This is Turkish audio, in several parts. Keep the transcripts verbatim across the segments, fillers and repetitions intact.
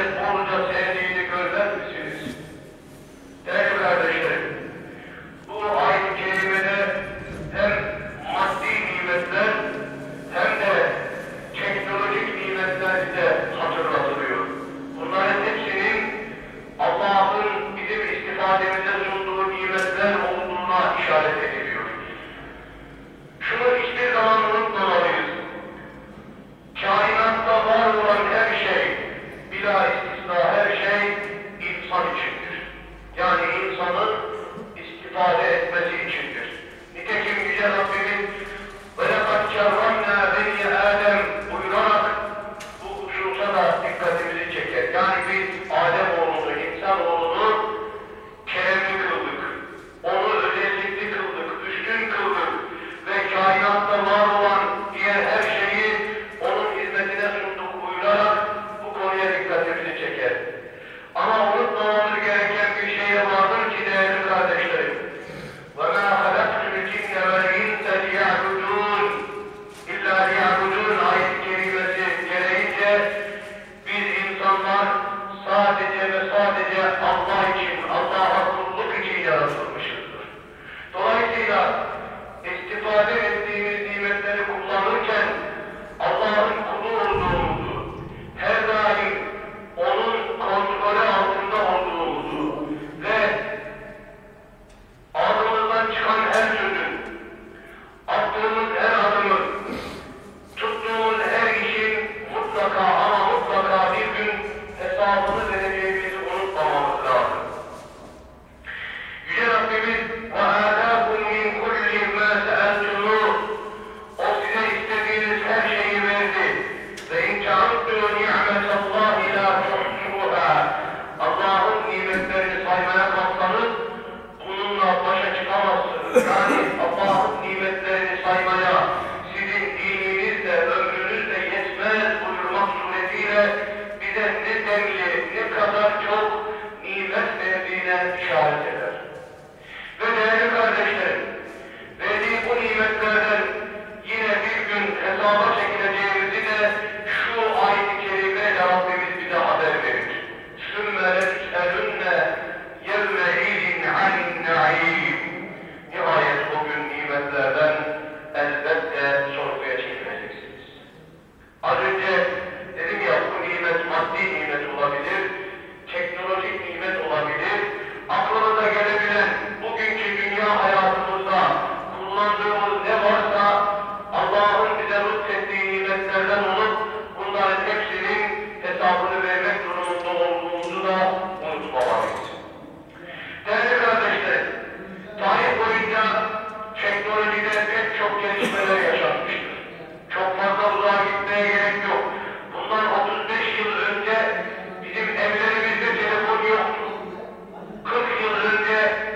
cennet bolca sevdiğini görmez misiniz? Değerli kardeşlerim, bu ayet-i kerimede hem maddi nimetler hem de teknolojik nimetler bize hatırlatılıyor. Bunların hepsinin Allah'ın bizim istifademize sunduğu nimetler olduğuna işaret ediliyor. Şunu hiçbir zaman unutmamalıyız. Kainatta var olan her şey, bila istisna her şey insan içindir. Yani insanın istifade etmesi içindir. Nitekim Yüce Rabbimiz وَلَقَدْ كَرَّمْنَا بَنِي آدَمْ buyurarak bu hususa da dikkatimizi çeker. Yani biz Adem oğlunu, insan oğlunu keremli kıldık. Onu özellikli kıldık, üstün kıldık ve kainatta var olan diğer her şeyi onun hizmetine sunduk buyurarak bu konuya dikkatimizi çeker. Ama unutmamamız gereken bir şey vardır ki değerli kardeşlerim. وَمَا خَلَقْتُ الْجِنَّ وَالْاِنْسَ لِيَعْبُدُونَ اِلَّا لِيَعْبُدُونَ ayet-i kerimesi gereğince biz insanlar sadece ve sadece Allah için, Allah'a kulluk için yaratılmışızdır. Dolayısıyla istifade ettiğimiz nimetleri kullanırken Allah'ın kulu olduğumuzu, her daim onun kontrolü altında olduğumuzu ve ağzımızdan çıkan her sözün, attığımız her adımın, tuttuğumuz her işin mutlaka ama mutlaka bir gün hesabını vereceğimizi unutmamamız lazım. Yüce Rabbimiz وَآتَاكُمْ مِنْ كُلِّ مَا سَأَلْتُمُوهُ O size istediğiniz her şeyi verdi. وَاِنْ تَعُدُّوا نِعْمَةَ اللّٰهِ لَا تُحْصُوهَا Allah'ın nimetlerini saymaya kalksanız bununla başa çıkamazsınız. Yani Allah'ın nimetlerini saymaya sizin dininizle, ömrünüzle yetmez buyurmak suretiyle bize ne denli, ne kadar çok nimet verdiğine işaret eder. Ve değerli kardeşlerim, verdiği bu nimetlerden yine bir gün hesaba çekileceğimizi de şu ayet-i kerimeyle Rabbimiz bize haber verir. ثُمَّ لَتُسْأَلُنَّ يَوْمَئِذٍ عَنِ النَّعِيمِ Nihayet o gün nimetlerden elbette sorguya çekileceksiniz. Az önce dedim ya bu nimet maddi nimet olabilir, teknolojik nimet olabilir, aklınıza gelebilen bugünkü dünya hayatımızda kullandığımız ne varsa Allah'ın bize lütfettiği nimetlerden olup bunların hepsinin hesabını vermek durumunda olduğumuzu da unutmamalıyız. Değerli kardeşlerim, tarih boyunca teknolojide pek çok gelişmeler yaşanmıştır. Çok fazla uzağa gitmeye gerek yok. Bundan otuz beş yıl önce bizim evlerimizde telefon yoktu. kırk yıl önce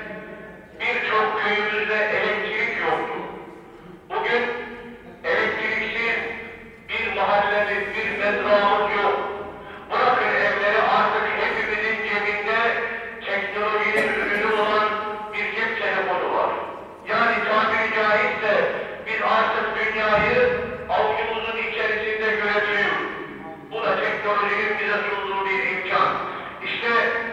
birçok köyümüzde elektrik yoktu. Bugün elektriksiz bir mahallemiz, bir mezramız yok. Bırakın evleri artık hepimizin cebinde teknolojinin ürünü olan bir cep telefonu var. Yani tabiri caizse biz artık dünyayı avucumuzun içerisinde görebiliyoruz. Bu da teknolojinin bize sunduğu bir imkan. İşte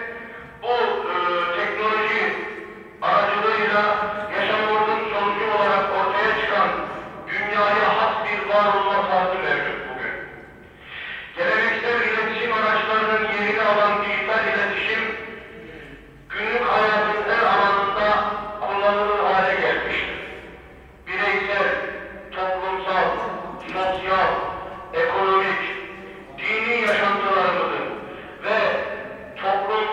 bu e, teknoloji aracılığıyla yaşamımızın sonucu olarak ortaya çıkan dünyaya has bir var olma tarzı mevcut bugün. Geleneksel iletişim araçlarının yerini alan dijital iletişim günlük hayatın her alanında kullanılır hale gelmiştir. Bireysel, toplumsal, sosyal, ekonomik, dini yaşantılarımızın ve toplum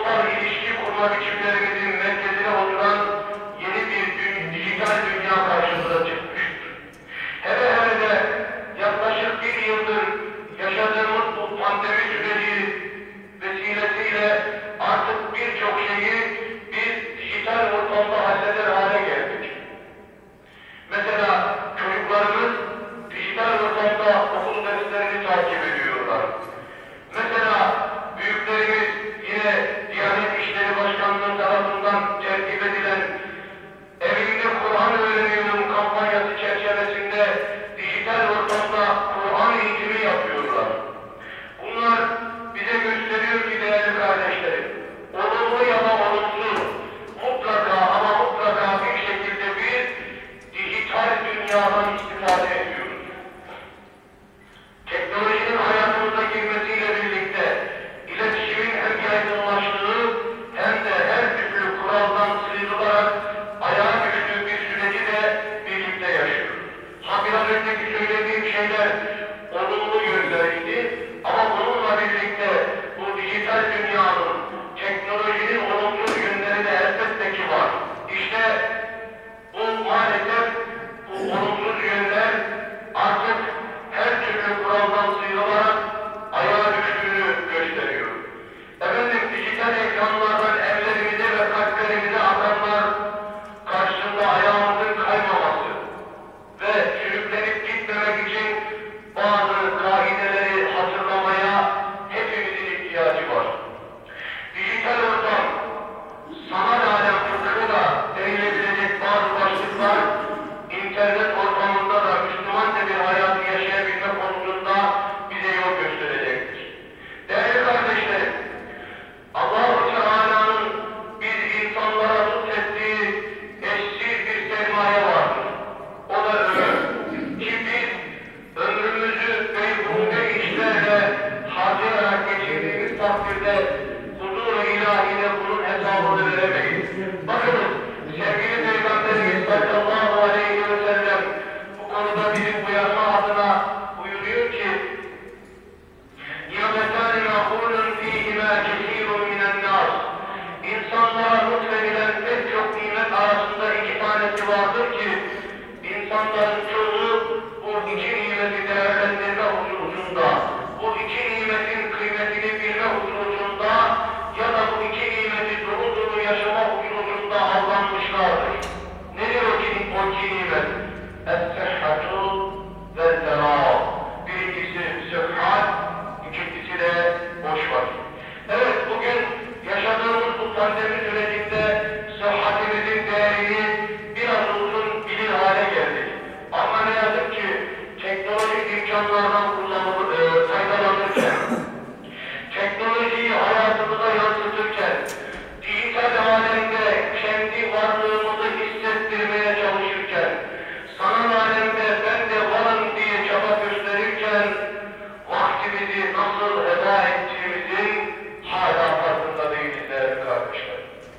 takdirde huzur-u ilahide bunun hesabını veremeyiz. Bakınız, sevgili Peygamberimiz sallallahu aleyhi ve sellem bu konuda bizi uyarma adına buyuruyor ki يَمَتَانِ مَعْقُولٌ ف۪يهِمَا كَثِيرٌ مِنَ النَّاسِ İnsanlara lütfedilen pek çok nimet arasında iki tanesi vardır ki insanların çoğu bu iki nimeti değerlendirme hususunda, bu iki nimetin kıymetini bilme hususunda ya da bu iki nimeti dolu dolu yaşama hususunda aldanmışlardır. Nedir o iki, o iki nimet? Es-sıhhatu vel-ferah. Birincisi sıhhat, ikincisi de boş vakit. Evet, bugün yaşadığımız bu pandemi sürecinde sıhhatimizin değerini biraz uzun bilir hale geldik. Ama ne yazık ki teknolojik imkanlardan kullanılır, e, faydalanırken, teknolojiyi hayatımıza yansıtırken, dijital alemde kendi varlığımızı hissettirmeye çalışırken, sanal alemde ben de varım diye çaba gösterirken, vaktimizi nasıl heba ettiğimizin hala farkında değiliz değerli kardeşler.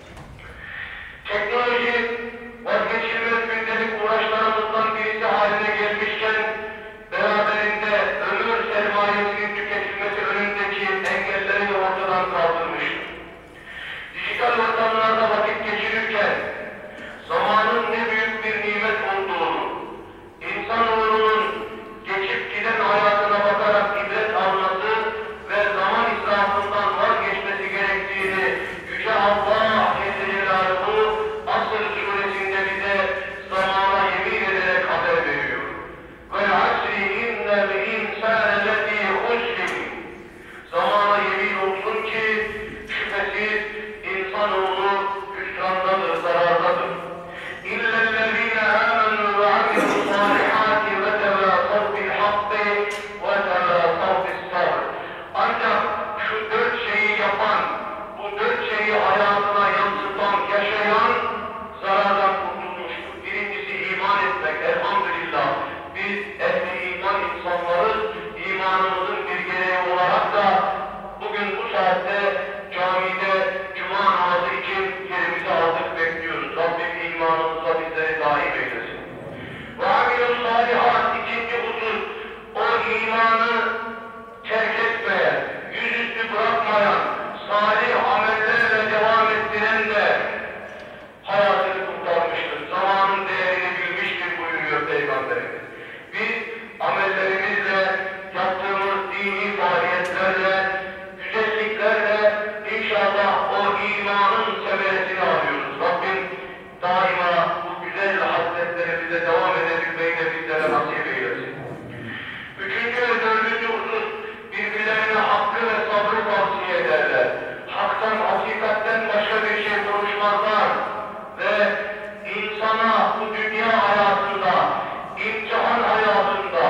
Teknoloji vazgeçilmez gündelik uğraşlarımızdan birisi haline gelmişken, beraberinde ömür sermayesinin tüketilmesi önündeki engelleri de ortadan kaldırmıştır. Dijital ortamlarda vakit geçirirken, zamanın ne büyük bir nimet olduğunu, insanoğlunun geçip giden hayatına bakarak ibret alması ve zaman israfından vazgeçmesi gerektiğini Yüce Allah Celle Celaluhu Asr suresinde bize zamana yemin ederek haber veriyor. وَالْعَسْرِ اِنَّ الْاِنْسَانَ لَف۪ي خُسْرٍ Zamana yemin olsun ki şüphesiz insanoğlu hüsrandadır, zarardadır. اِلَّا الَّذ۪ينَ آمَنُوا وَعَمِلُوا الصَّالِحَاتِ وَتَوَاصَوْا بِالْحَقِّ وَتَوَاصَوْا بِالصَّبْرِ Ancak şu dört şeyi yapan, bu dört şeyi hayatına yansıtan, yaşayan zarardan kurtulmuştur. Birincisi iman etmek, elhamdülillah. Biz ehli iman insanlarız, imanımızın bir gereği olarak da bugün bu saatte camide cuma namazı için yerimizi aldık, bekliyoruz. Rabbim imanımızla bizleri daim eylesin. وَعَمِلُوا الصَّالِحَاتِ ikinci husus, o imanı terk etmeyen, yüzüstü bırakmayan, salih amellerle devam ettiren de hayatını kurtarmıştır. Zamanın değerini bilmiştir buyuruyor Peygamberimiz. Biz amellerimizle, yaptığımız dini faaliyetlerle, güzelliklerle inşallah o imanın semeresini alıyoruz. Rabbim daima bu güzel hasletlerimize devam edebilmeyi de bizlere nasip eylesin. Üçüncü ve dördüncü husus, birbirlerine hakkı ve sabrı tavsiye ederler. Haktan, hakikatten başka bir şey konuşmazlar ve insana bu dünya hayatında, imtihan hayatında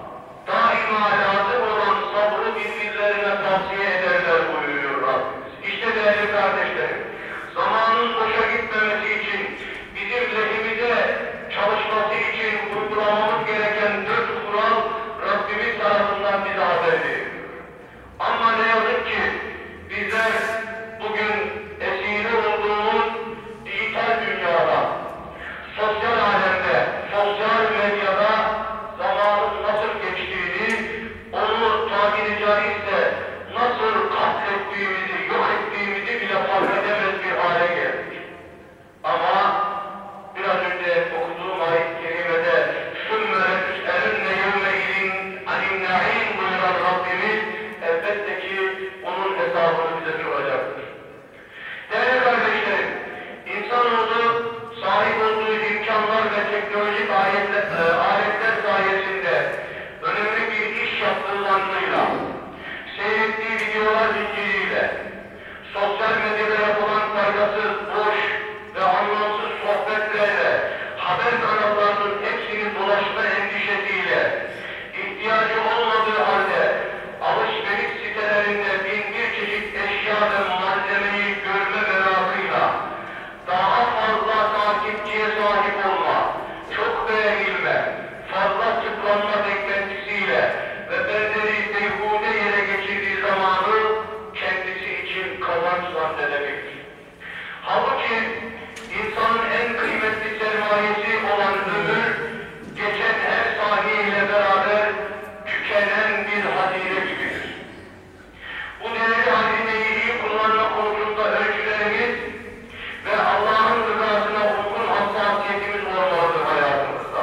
daima lazım olan sabrı birbirlerine tavsiye ederler buyuruyor Rabbimiz. İşte değerli kardeşlerim, zamanın boşa gitmemesi için, bizim lehimize çalışması için uygulamamız gereken dört kural Rabbimiz tarafından bize haber veriyor. Ama ne yazık ki bizler bugün esiri olduğumuz dijital dünyada, sosyal alemde, sosyal medyada zamanın nasıl geçtiğini, onu tabiri caizse nasıl katlettiğimizi, yok ettiğimizi bile fark edemez bir hale geldik. Ama biraz önce okuduğum ayet-i kerimede ثُمَّ لَتُسْأَلُنَّ يَوْمَئِذٍ عَنِ النَّعِيمِ buyuran Rabbimiz elbette ki onun hesabını bize soracaktır. Değerli kardeşlerim, insanoğlu sahip olduğu imkanlar ve teknolojik aletler, e, aletler sayesinde önemli bir iş yaptığı zannıyla, seyrettiği videolar zinciriyle, sosyal medyada yapılan faydasız, boş ve anlamsız sohbetlerle, haber kanallarının hepsinin dolaşma endişesiyle, ihtiyacı olmadığı halde alışveriş sitelerinde bin bir çeşit eşya ve malzemeyi görme merakıyla, daha fazla takipçiye sahip olma, çok beğenilme, fazla tıklanma beklentisiyle ve benzeri beyhude yere geçirdiği zamanı kendi Halbuki insanın en kıymetli sermayesi olan ömür, geçen her saniyeyle beraber tükenen bir hazine gibidir. Bu değerli hazineyi iyi kullanma konusunda ölçülerimiz ve Allah'ın rızasına uygun hassasiyetimiz olmalıdır hayatımızda.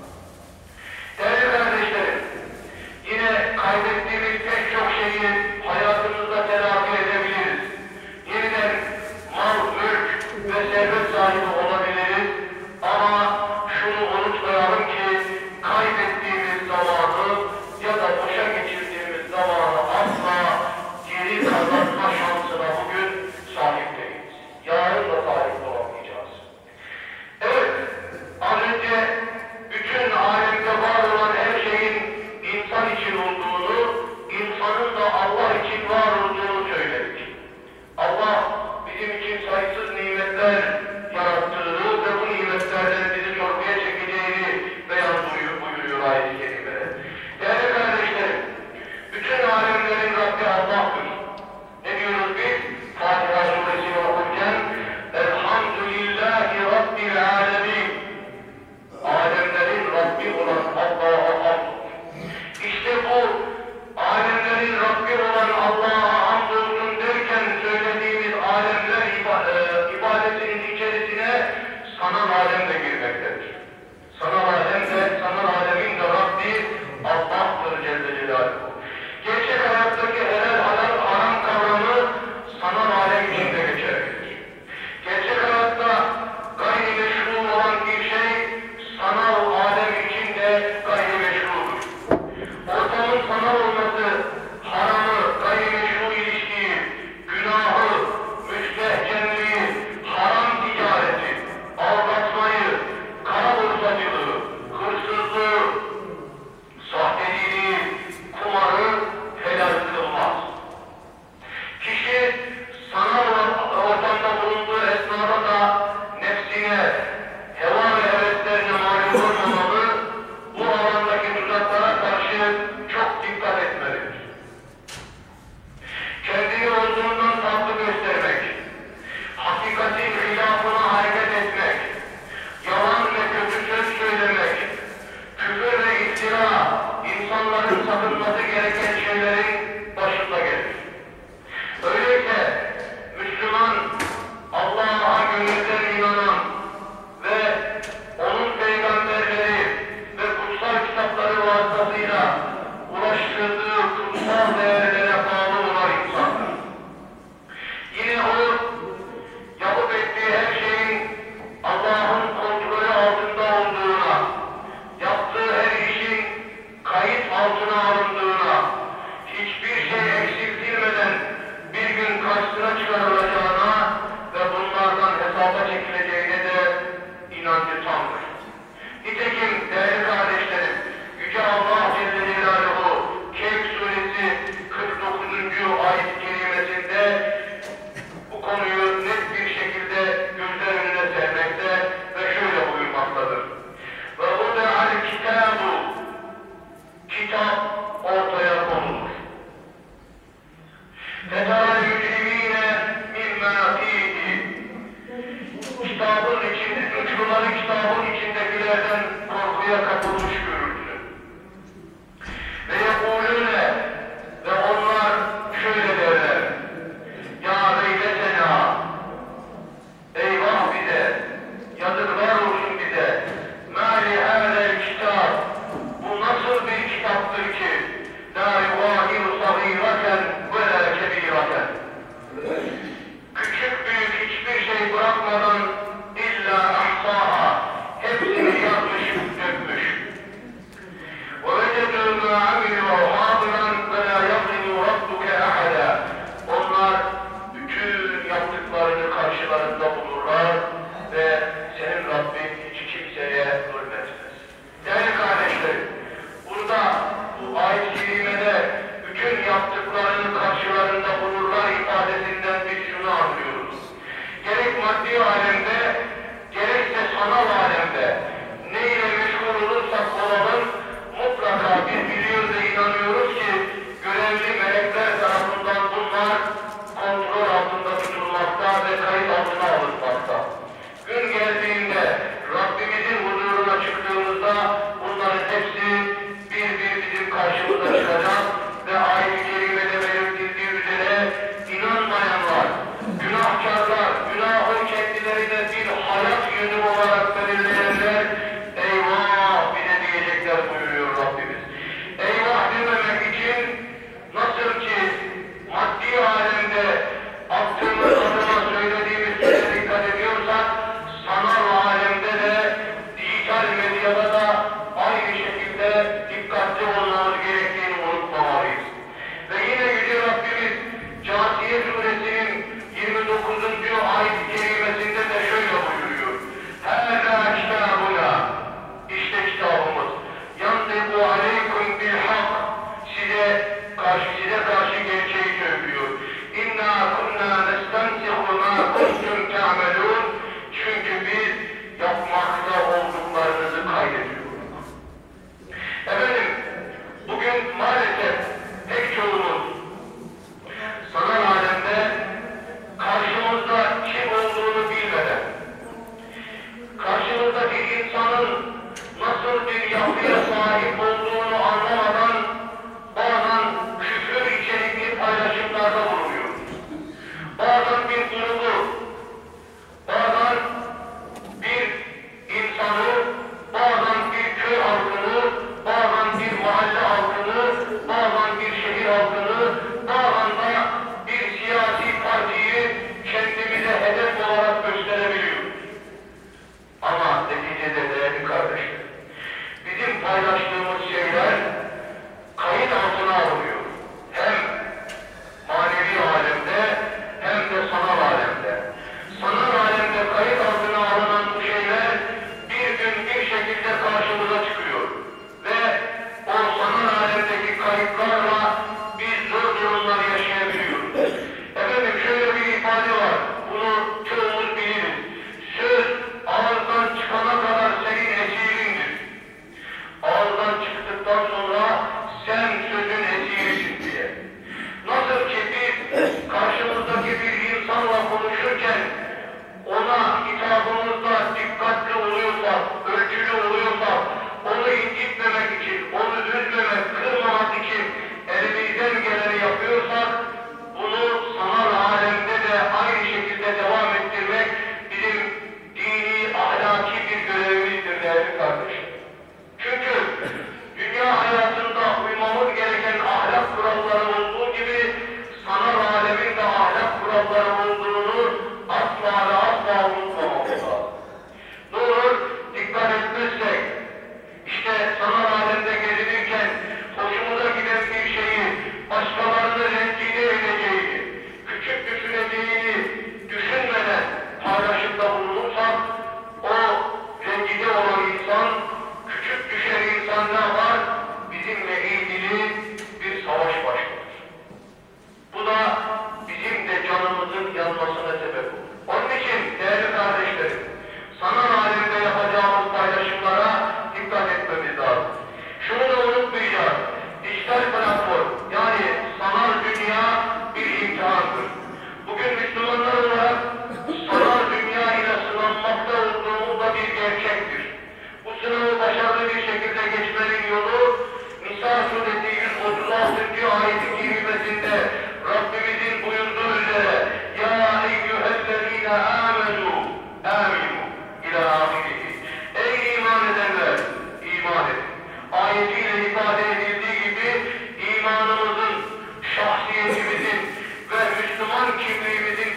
Değerli kardeşlerim, yine kaybettiğimiz pek çok şeyi hayatımızda telafi edebiliriz. Yeniden mal, mülk ve servet sahibi olabiliriz. Ama şunu unutmayalım ki kaybettiğimiz zamanı ya da boşa geçirdiğimiz zamanı asla geri kazanma şansına bugün sahip değiliz. Yarın da sahip olamayacağız. Evet, az önce bütün alemde var olan her şeyin insan için olduğunu, insanın da Allah için var olduğunu söyledik. Allah bizim için sayısız nimetler yarattığını ve bu nimetlerden bizi çorbaya çekeceğini beyan buyuruyor ayet-i kerimede. Değerli kardeşlerim, bütün alemlerin Rabbi Allah'tır. Ne diyoruz biz? Fatiha suresini okurken Elhamdülillahi Rabbil alemin. Alemlerin Rabbi olan Allah'a hamd. İşte bu alemlerin Rabbi olan Allah'a hamdolsun derken söylediğimiz alemler ibadetinin içerisine sanal alem de girmektedir. Sanal alem de, sanal alemin de Rabbi Allah'tır Celle Celaluhu. Gerçek hayattaki helal, halal, haram kavramı sanal alem içinde geçerlidir. Gerçek hayatta gayrimeşru olan bir şey sanal alem içinde gayrimeşrudur. Ortamın sanal olması, haramı, gayrimeşru ilişkiyi, günahı, müstehcenliği, haram ticareti, aldatmayı, kara borsacılığı, hırsızlığı, sahteciliği, kumarı helal kılmaz. Kişi sanal ortamda bulunduğu esnada da nefsine, heva ve heveslerine mağlup olmamalı, bu alandaki tuzaklara karşı çok dikkat etmelidir. Kendini olduğundan farklı göstermek, hakikatin hilafına hareket etmek, yalan ve kötü söz söylemek, küfür ve iftira, insanların sakınması gereken şeylerin başında gelir. Öyleyse Müslüman, Allah'a gönülden inanan ve onun peygamberleri ve kutsal kitapları vasıtasıyla ulaştırdığı kutsal değerlere bağlı olan insandır. Yine o yapıp ettiği her şeyin Allah'ın kontrolü altında olduğuna, yaptığı her işin kayıt altına alındığına, hiçbir şey eksiltilmeden bir gün karşısına çıkarılacağına ve bunlardan hesaba çekileceğine de inancı tamdır. Nitekim değerli kardeşlerim, Yüce Allah Celle Celaluhu Kehf suresi kırk dokuzuncu ayet-i kerimesinde bu konuyu net bir şekilde gözler önüne sermekte ve şöyle buyurmaktadır. Ve vuda'al kitabu, kitap ortaya konulur. Fetâl mücrimîne mimmâ fîhî. Kitabın içinde, suçluları kitabın içindekilerden korkuya kapılmış görürsün. Ve yekûlûne, ve onlar şöyle derler. Ya veylesena, eyvah bize, yazıklar olsun bize. Mâ li hâzel kitâb, bu nasıl bir kitaptır ki? La yuvâhiru sagîraten ve la kebîraten.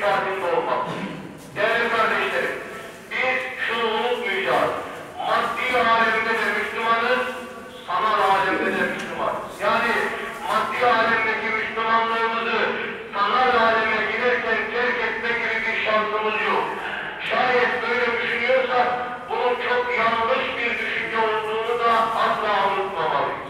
farkında olmak. Değerli kardeşlerim, biz şunu unutmayacağız. Maddi alemde de Müslümanız, sanal alemde de Müslümanız. Yani maddi alemdeki Müslümanlığımızı sanal aleme giderken terk etme gibi bir şansımız yok. Şayet böyle düşünüyorsak bunun çok yanlış bir düşünce olduğunu da asla unutmamalıyız.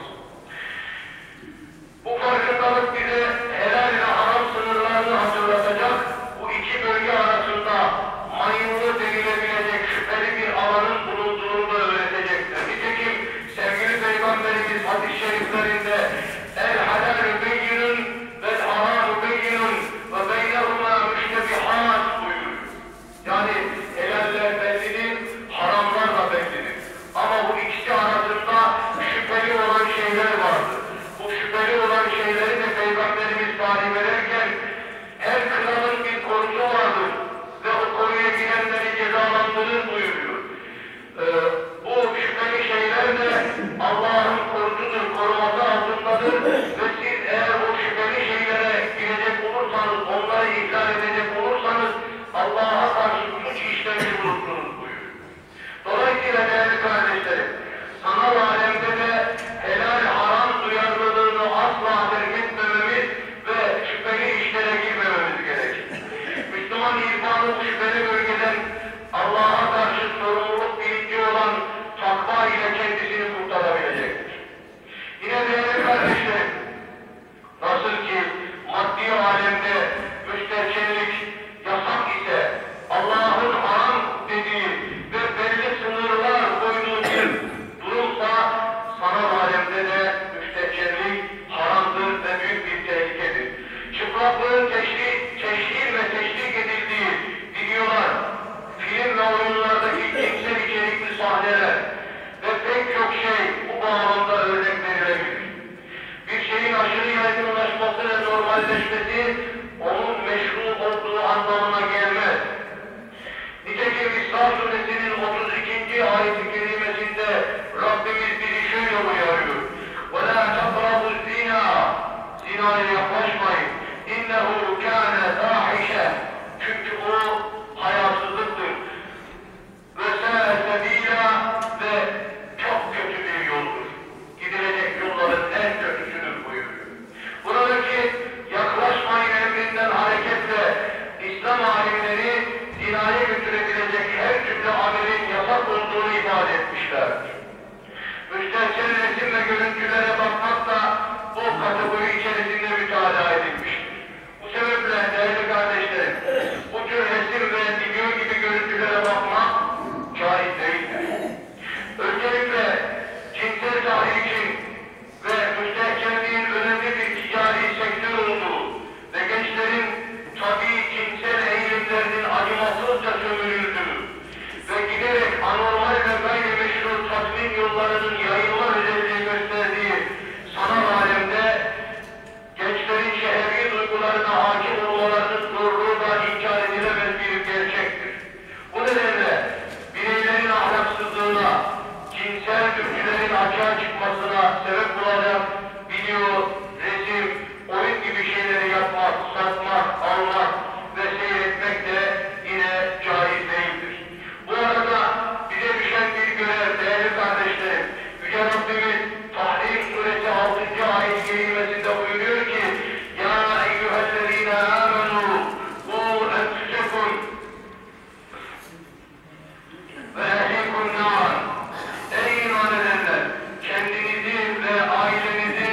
Bu farkındalık bize helal ve haram sınırlarını hatırlatacak, bu iki bölge arasında mayınlı denilebilecek şüpheli bir alanın bulunduğunu da öğretecektir. Nitekim sevgili Peygamberimiz hadis-i şeriflerinde el halal beyyinun vel haram beyyinun ve beynehuma müştebihat buyuruyor. Yani helaller bellidir, haramlar da bellidir. Ama bu ikisi arasında şüpheli olan şeyler vardır. Bu şüpheli olan şeyleri de Peygamberimiz tarif ederken her kralın bir korucu vardır ve o koruya girenleri cezalandırır buyuruyor. Ee, bu şüpheli şeyler de Allah'ın korucudur, koruması altındadır ve siz eğer bu şüpheli şeylere girecek olursanız, onları ihlal edecek olursanız Allah'a karşı suç işlemiş olursunuz buyuruyor. Dolayısıyla değerli kardeşlerim, sanal alemde de helal haram duyarlılığını asla terk etmememiz ve şüpheli işlere girmememiz gerekir. Müslüman irfanı bu şüpheli bölgeden Allah'a karşı sorumluluk bilinci olan takva ile kendisini kurtarabilecektir. Yine değerli kardeşlerim, nasıl ki maddi alemde müstehcenlik yasak ise Allah'ın haram dediği ve belli sınırlar koyduğu bir durumsa sanal alemde de müstehcenlik haramdır ve büyük bir tehlikedir. Çıplaklığın teşhir, teşhir ve teşvik edildiği videolar, film ve oyunlardaki cinsel içerikli sahneler ve pek çok şey bu bağlamda örnek verilebilir. Bir şeyin aşırı yaygınlaşması ve normalleşmesi onun meşru olduğu anlamına gelmez. Nitekim İsra Suresinin otuz ikinci ayet-i kerimesinde Rabbimiz bizi şöyle uyarıyor. وَلَا تَقْرَبُوا الزِّنَا Zinaya yaklaşmayın. اِنَّهُ كَانَ فَاحِشَةً Çünkü o hayasızlıktır. وَسَاءَ سَب۪يلًا Ve çok kötü bir yoldur. Gidilecek yolların en kötüsüdür buyuruyor. Buradaki yaklaşmayın emrinden hareketle İslam alimleri zinaya götürebilecek her türlü amelin yasak olduğunu ifade etmişlerdir. Müstehcen resim ve görüntülere bakmak da bu kategori içerisinde mütalaa edilmiştir. Bu sebeple değerli kardeşlerim, bu tür resim ve video gibi görüntülere bakmak caiz değildir. Öncelikle cinsel tahrikin ve müstehcenliğin önemli bir ticari sektör olduğu ve gençlerin tabii cinsel eğilimlerinin acımasızca sömürüldüğü ve giderek anormal ve gayrimeşru tatmin yollarının yayılma özelliği gösterdiği sanal alemde gençlerin şehvi duygularına hakim olmalarının zorluğu da inkar edilemez bir gerçektir. Bu nedenle bireylerin ahlaksızlığına, cinsel dürtülerin açığa çıkmasına sebep olacak video, resim, oyun gibi şeyleri yapmak, satmak, almak ve seyretmek de yine caiz değildir. Bu arada bize düşen bir görev değerli kardeşlerim, Yüce Rabbimiz Tahrim Suresi altıncı ayet-i kerimesinde buyuruyor ki Ya eyyühellezine amenu bu enfüsekum ve ehlikum nar Ey iman edenler! Kendinizi ve ailenizi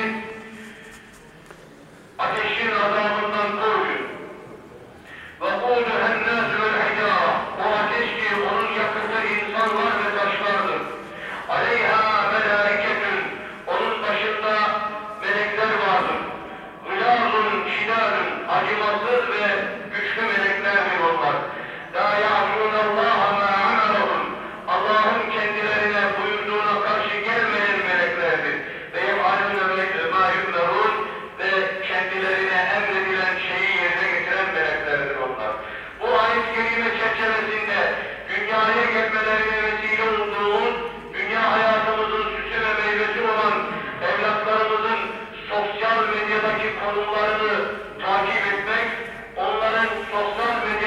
ateşin azabından koruyun. وَقُودُهَا النَّاسُ وَالْحِجَارَةُ O ateş ki onun yakıtı insanlar ve taşlardır. عَلَيْهَا مَلَائِكَةٌ Onun başında melekler vardır. غِلَاظٌ شِدَادٌ Acımasız ve güçlü meleklerdir onlar. لَا يَعْصُونَ اللّٰهَ مَا عَمَلَهُمْ Allah'ın kendilerine buyurduğuna karşı gelmeyen meleklerdir. Ve يَفْعَلُونَ مَا يُؤْمَرُونَ Ve kendilerine emredilen şeyi yerine getiren meleklerdir onlar. Bu ayet-i kerime çerçevesinde dünyaya gelmelerine vesile olduğumuz, dünya hayatımızın süsü ve meyvesi olan evlatlarımızın sosyal medyadaki konumlarını takip etmek, onların sosyal medya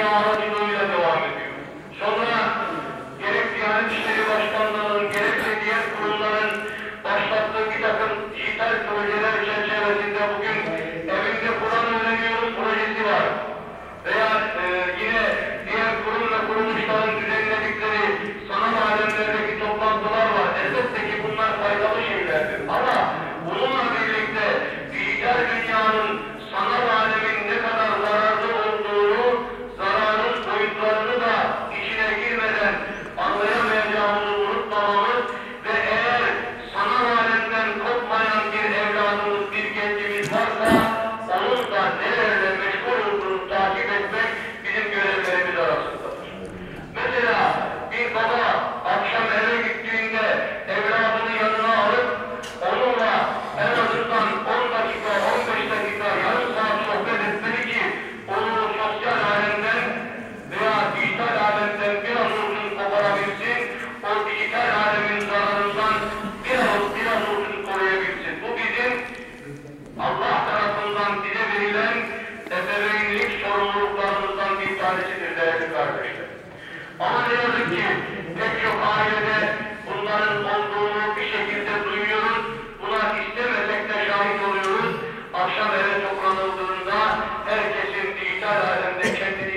aracılığıyla devam ediyor. Sonra gerek Diyanet İşleri Başkanlığı'nın gerekse diğer kurumların başlattığı bir takım dijital projeler çerçevesinde bugün evinde Kur'an öğreniyoruz projesi var. Veya e, yine diğer kurum ve kuruluşların düzenledikleri sanat alemlerdeki toplantılar var. Elbette ki bunlar faydalı şeylerdir. Ama bununla birlikte dijital dünyanın sanat alemin ne kadar zararlı olduğunu, zararın boyutlarını da içine girmeden anlayamayacağımızı unutmamamız ve eğer sanat alemden kopmayan bir evladımız, bir gencimiz varsa onun da nelerle meşgul olduğunu takip etmek bizim görevlerimiz arasındadır. Mesela bir baba akşam eve gittiğinde evladını yanına alıp onunla en azından on dakika, on beş dakika, yarım saat sohbet etmeli ki onu sosyal alemden veya dijital alemden biraz olsun koparabilsin, o dijital alemin zararından biraz, biraz olsun koruyabilsin. Bu bizim Allah tarafından bize verilen ebeveynlik sorumluluklarımızdan bir tanesidir değerli kardeşler. Ama ne yazık ki pek çok ailede bunların olduğunu bir şekilde duyuyoruz. Buna istemesek de şahit oluyoruz. Akşam eve toplanıldığında herkesin dijital alemde kendini